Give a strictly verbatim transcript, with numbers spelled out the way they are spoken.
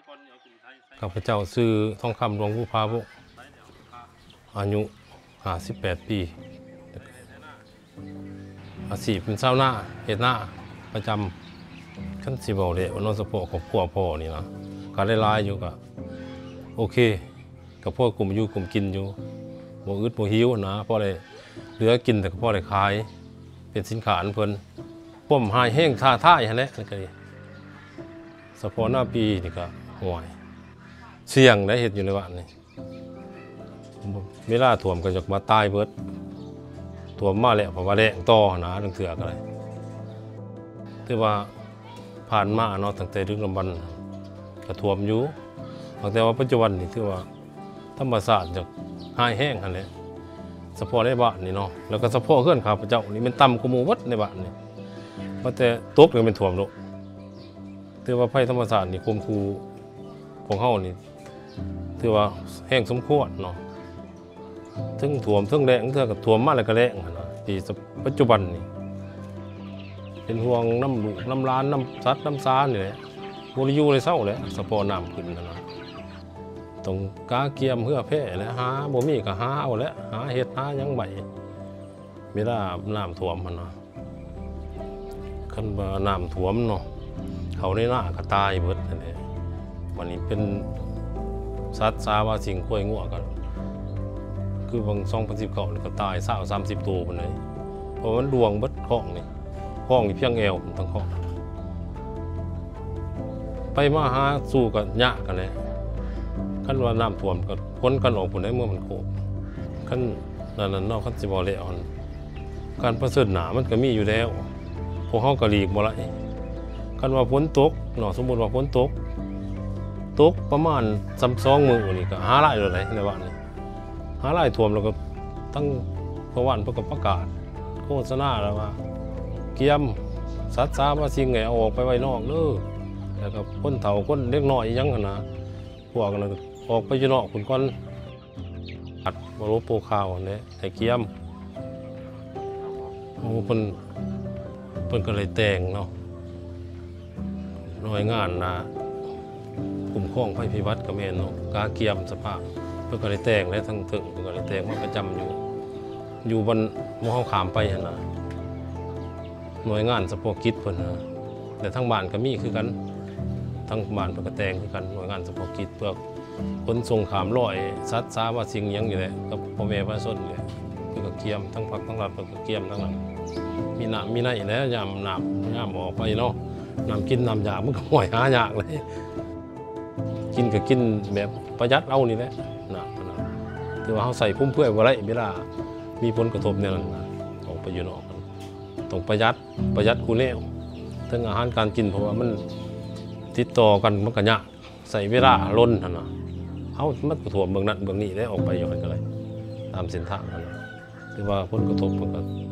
ข้าพเจ้าชื่อทองคำหลวงผู้พาบุอายุห้าสิบแปดปีอาชีพเป็นชาวนาเฮ็ดนาประจำขั้นสิบเอาเดวันนนสะโพกของพ่อพ่อนี่นะการได้ลายอยู่กับโอเคกับพ่อกลุ่มอยู่กลุ่มกินอยู่โมอึดโมหิวนะพ่อเลยเหลือกินแต่กับพ่อเลยขายเป็นสินค้าอันเพิ่นป้มหายแห้งท่าท่ายฮะเนี่ยนี่ก็ดีสะโพกหน้าปีนี่ก็ห่วยเสี่ยงได้เห็ดอยู่ในบ้านนี่เวลาถ่วมก็จะมาตายเบิดถ่วมมาแล้วเพราะว่าแดงต่อหนาเถื่อกันเลยที่ว่าผ่านมาเนาะตั้งแต่ดึกลำบันก็ถ่วมอยู่แต่ว่าปัจจุบันนี่ถือว่าธรรมศาสตร์จะหายแห้งกันเลยสะโพกในบ้านนี่เนาะแล้วก็สะโพกเคลื่อนข้าพเจ้านี่มันต่ำกว่าหมู่วัดในบ้านนี่เพราะแต่ตกเลยเป็นถ่วมโลถือว่าไพ่ธรรมศาสตร์นี่คุมคูของเฮานี่ถือว่าแห้งสมควรเนาะถึงถ่วมถึงแรงเท่ากับถ่วมมาแล้วก็แรงนะที่ปัจจุบันนี่เป็นห่วงน้ำลูกน้ำล้านน้ำซัดน้ำซานี่แหละบริยูเลยเศร้าเลยสะโพกน้ำขึ้นนะตรงกาเกียมเพื่อแพร่แล้วหาบ่มีก็หาเอาแล้วหาเห็ดหายังใบไม่ได้น้ำถ่วมมันเนาะขั้นว่าน้ำถ่วมเนาะเขาในหน้าก็ตายเบิดเลยวันนี้เป็นสัตว์ซาว่าสิ่งกล้วยงัวกันคือบางซองพันสิบเก่าก็ตายเศร้าสามสิบตัวคนเลยเพราะมันดวงเบิดคล้องนี่คล้องนี่เพียงเอวทั้งคล้องไปมาหาสู้กันยะกันเลยขั้นว่าน้ำท่วมก็พ้นกันออกผลได้เมื่อมันโคกขั้นนั่นนั่นนอกขั้นสิบอลเล่อนการประเสริฐหนามันก็มีอยู่แล้วพวกเขากระลีกบ่ไรขั้นว่าฝนตกเนาะสมมติว่าฝนตกตกประมาณซ้ำซองมือนี่ก็หาไร่เลยในวันนี้หาไร่ท่วมแล้วก็ตั้งพระวันเพื่อประกาศโฆษณาแล้วว่าเกียมสัตว์ซาว่าสิ่งไงเอาออกไปไว้นอกเด้อแล้วก็คนเฒ่าคนเล็กน้อยยังกันนะพวกนั้นออกไปอยู่นอกคุณก้อนอัดบรโปข่าวเนี่ยไอ้เกียมโอ้เพิ่นเพิ่นก็เลยแต่งเนาะหน่วยงานนะกลุ่มข้องไฟพิวัตรกับเมนเนาะกาเกียมสภาพเพื่อก็เลยแต่งและทั้งถึงเพื่อก็เลยแต่งมาประจำอยู่อยู่บนมอเขาขามไปเห็นนะหน่วยงานสปอร์กิจเพิ่นนะแต่ทั้งบ้านก็มีคือกันทั้งบ้านเพื่อก็แต่งคือกันหน่วยงานสปอร์กิจเพื่อคนส่งขามลอยซัดซาว่าสิ่งยังอยู่เลยกับพ่อแม่พระส้นเลยเพื่อก็เกียมทั้งพักทั้งรัฐเพื่อก็เกียมทั้งนั้นมีน้ำมีไหนแล้วยามน้ำยามออกไปเนาะน้ำกินน้ำยามันก็ห่วยหายากเลยกินก็กินแบบประหยัดเอานี่แหละนะคือว่าเขาใส่พุ่มเพื่อว่าไรเวลามีผลกระทบเนี่ยนะออกไปอยู่นอกต้องประหยัดประหยัดกูแนวทั้งอาหารการกินเพราะว่ามันติดต่อกันมันก็ยากใส่เวลาล้นนะเขามันกระทบเบื้องนั้นเบื้องนี้ได้ออกไปอยู่กันก็เลยตามเส้นทางนั้นคือว่าผลกระทบมันก็